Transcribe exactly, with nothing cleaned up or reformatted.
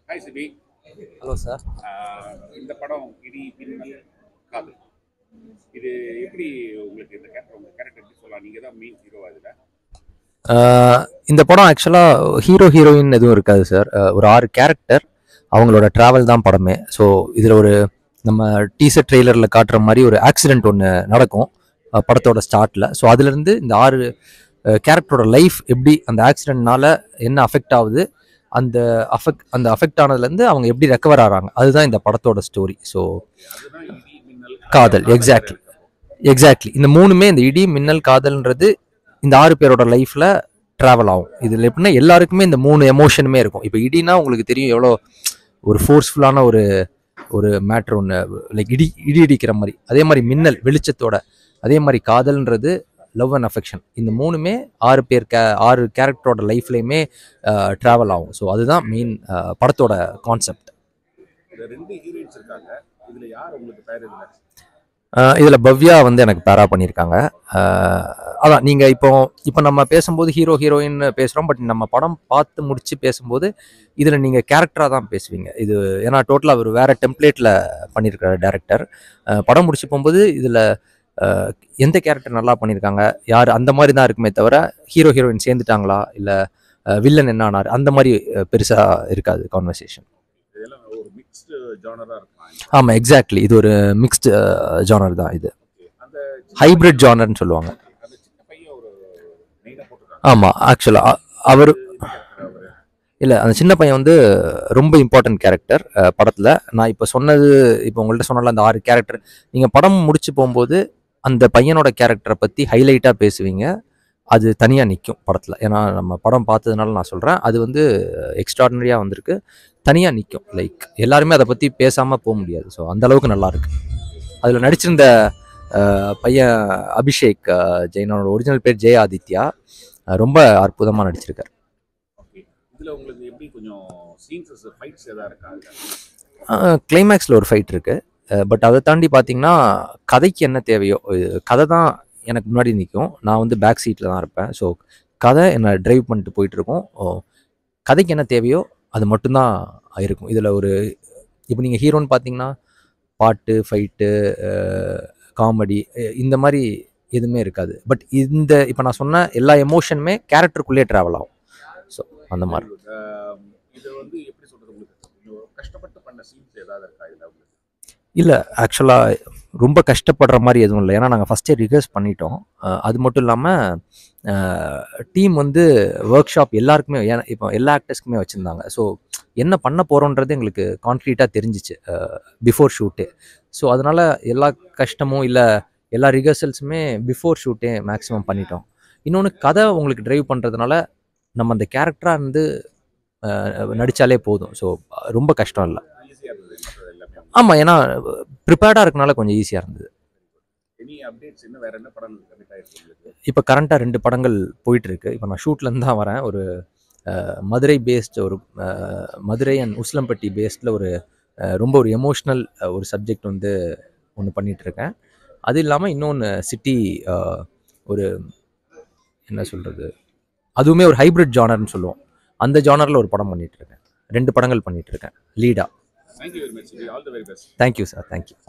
Hi CP. Hello sir. இந்த படம் இடி மின்னல் காதல், இது எப்படி உங்களுக்கு இந்த கேரக்டர் உங்கள் கேரக்டர் எப்படி சொல்லலாம்? நீங்கள் தான் மெயின் ஹீரோ அதில். இந்த படம் ஆக்சுவலாக ஹீரோ ஹீரோயின் எதுவும் இருக்காது சார். ஒரு ஆறு கேரக்டர், அவங்களோட ட்ராவல் தான் படமே. ஸோ இதில் ஒரு நம்ம டீசர் ட்ரெய்லரில் காட்டுற மாதிரி ஒரு ஆக்சிடெண்ட் ஒன்று நடக்கும் படத்தோட ஸ்டார்ட்டில். ஸோ அதுலேருந்து இந்த ஆறு கேரக்டரோட லைஃப் எப்படி அந்த ஆக்சிடென்ட்னால என்ன அஃபெக்ட் ஆகுது, அந்த அஃபெக்ட் அந்த அஃபெக்ட் ஆனதுலேருந்து அவங்க எப்படி ரெக்கவர் ஆகிறாங்க, அதுதான் இந்த படத்தோட ஸ்டோரி. ஸோ காதல், எக்ஸாக்ட்லி எக்ஸாக்ட்லி இந்த மூணுமே, இந்த இடி மின்னல் காதல்ன்றது இந்த ஆறு பேரோட லைஃப்பில் ட்ராவல் ஆகும். இதில் எப்படின்னா எல்லாருக்குமே இந்த மூணு எமோஷனுமே இருக்கும். இப்போ இடினா உங்களுக்கு தெரியும் எவ்வளோ ஒரு ஃபோர்ஸ்ஃபுல்லான ஒரு ஒரு மேட்ரு ஒன்று, லைக் இடி இடி இடிக்கிற மாதிரி. அதே மாதிரி மின்னல் வெளிச்சத்தோட, அதே மாதிரி காதல்ன்றது லவ் அண்ட் அஃபெக்ஷன். இந்த மூணுமே ஆறு பேர் கே ஆறு கேரக்டரோட லைஃப்லேயுமே ட்ராவல் ஆகும். ஸோ அதுதான் மெயின் படத்தோட கான்செப்ட். ரெண்டு ஹீரோயின்ஸ் இருக்காங்க, இதில் யார் உங்களுக்கு பேர் இல்லை? இதில் பவ்யா வந்து எனக்கு பேரா பண்ணியிருக்காங்க. அதான் நீங்கள் இப்போ இப்போ நம்ம பேசும்போது ஹீரோ ஹீரோயின் பேசுகிறோம், பட் நம்ம படம் பார்த்து முடித்து பேசும்போது இதில் நீங்கள் கேரக்டராக தான் பேசுவீங்க. இது ஏன்னா டோட்டலாக ஒரு வேறு டெம்ப்ளேட்டில் பண்ணியிருக்கிற டேரக்டர். படம் முடிச்சு போகும்போது இதில் எந்த கேரக்டர் நல்லா பண்ணியிருக்காங்க, யார் அந்த மாதிரி தான் இருக்குமே தவிர ஹீரோ ஹீரோயின் சேர்ந்துட்டாங்களா இல்லை வில்லன் என்ன ஆனார் அந்த மாதிரி பெருசாக இருக்காது கான்வர்சேஷன். ஆமாம், எக்ஸாக்ட்லி. இது ஒரு மிக்ஸ்டு ஜானர் தான். இது ஹைப்ரிட் ஜானர்னு சொல்லுவாங்க. ஆமாம், ஆக்சுவலாக அவர் இல்லை, அந்த சின்ன பையன் வந்து ரொம்ப இம்பார்ட்டன்ட் கேரக்டர் படத்தில். நான் இப்போ சொன்னது, இப்போ உங்கள்கிட்ட சொன்னால அந்த ஆறு கேரக்டர், நீங்கள் படம் முடிச்சு போகும்போது அந்த பையனோட கேரக்டரை பற்றி ஹைலைட்டாக பேசுவீங்க. அது தனியாக நிற்கும் படத்தில். ஏன்னா நம்ம படம் பார்த்ததுனால நான் சொல்கிறேன், அது வந்து எக்ஸ்ட்ராடினரியாக வந்திருக்கு, தனியாக நிற்கும். லைக் எல்லாருமே அதை பற்றி பேசாமல் போக முடியாது. ஸோ அந்தளவுக்கு நல்லாயிருக்கு. அதில் நடிச்சிருந்த பையன் அபிஷேக் ஜெயினோட ஒரிஜினல் பேர் ஜெய ஆதித்யா, ரொம்ப அற்புதமாக நடிச்சிருக்கார். கிளைமேக்ஸில் ஒரு ஃபைட் இருக்குது, பட் அதை தாண்டி பார்த்தீங்கன்னா கதைக்கு என்ன தேவையோ, கதை தான் எனக்கு முன்னாடி நிற்கும். நான் வந்து பேக் சீட்டில் தான் இருப்பேன். ஸோ கதை என்னை ட்ரைவ் பண்ணிட்டு போயிட்டுருக்கோம். கதைக்கு என்ன தேவையோ அது மட்டும்தான் இருக்கும். இதில் ஒரு இப்போ நீங்கள் ஹீரோன்னு பார்த்தீங்கன்னா பாட்டு, ஃபைட்டு, காமெடி இந்த மாதிரி எதுவுமே இருக்காது. பட் இந்த இப்போ நான் சொன்ன எல்லா எமோஷனுமே கேரக்டருக்குள்ளேயே ட்ராவல் ஆகும். ஸோ அந்த மாதிரி. இல்லை, ஆக்சுவலாக ரொம்ப கஷ்டப்படுற மாதிரி எதுவும் இல்லை. ஏன்னா நாங்கள் ஃபஸ்ட்டே ரிஹர்ஸ் பண்ணிட்டோம். அது மட்டும் இல்லாமல் டீம் வந்து ஒர்க் ஷாப் எல்லாருக்குமே, ஏன்னா இப்போ எல்லா ஆக்டர்ஸ்க்குமே வச்சுருந்தாங்க. ஸோ என்ன பண்ண போகிறோன்றது எங்களுக்கு கான்க்ரீட்டாக தெரிஞ்சிச்சு பிஃபோர் ஷூட்டே. ஸோ அதனால் எல்லா கஷ்டமும் இல்லை, எல்லா ரிஹர்சல்ஸுமே பிஃபோர் ஷூட்டே மேக்ஸிமம் பண்ணிட்டோம். இன்னொன்று, கதை உங்களுக்கு ட்ரைவ் பண்ணுறதுனால நம்ம அந்த கேரக்டராக இருந்து நடித்தாலே போதும். ஸோ ரொம்ப கஷ்டம் இல்லை. ஆமாம், ஏன்னா ப்ரிப்பேர்டாக இருக்கனால கொஞ்சம் ஈஸியாக இருந்தது. இப்போ கரண்ட்டாக ரெண்டு படங்கள் போயிட்டுருக்கு. இப்போ நான் ஷூட்லேருந்து தான் வரேன். ஒரு மதுரை பேஸ்ட், ஒரு மதுரை அண்ட் உஸ்லம்பட்டி பேஸ்டில் ஒரு ரொம்ப ஒரு எமோஷ்னல் ஒரு சப்ஜெக்ட் வந்து ஒன்று பண்ணிகிட்ருக்கேன். அது இல்லாமல் இன்னொன்று சிட்டி, ஒரு என்ன சொல்கிறது, அதுவுமே ஒரு ஹைப்ரிட் ஜானர்னு சொல்லுவோம். அந்த ஜானரில் ஒரு படம் பண்ணிகிட்ருக்கேன். ரெண்டு படங்கள் பண்ணிகிட்ருக்கேன் லீடாக. Thank you very much. All the very best. Thank you, sir. Thank you.